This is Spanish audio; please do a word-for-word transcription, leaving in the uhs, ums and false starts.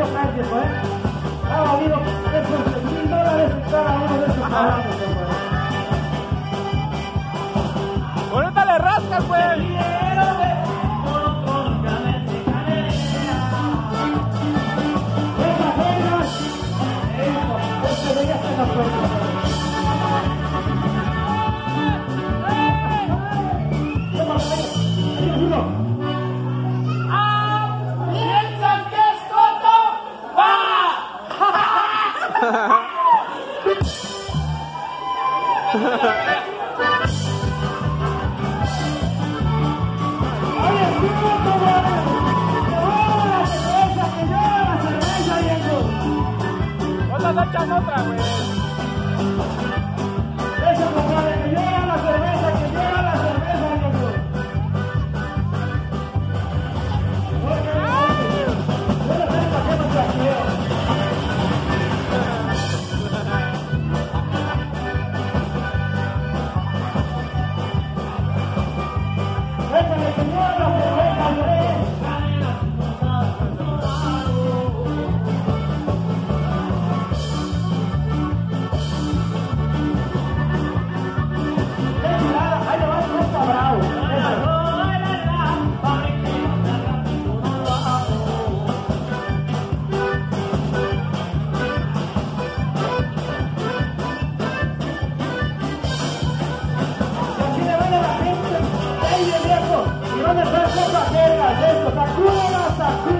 acá el tiempo, ¿eh? Ha valido esos mil dólares cada uno de esos trabajos, ahorita le rascas, pues. ¿Cuántas echan otra, güey? Eso, compadre, que llega la cerveza, que llega la cerveza, viejo. Porque yo no tengo para qué me saqueo. Déjame que llega la cerveza, güey. Y van a hacer cosas vergas, esto, sacúdelas, sacúdelas.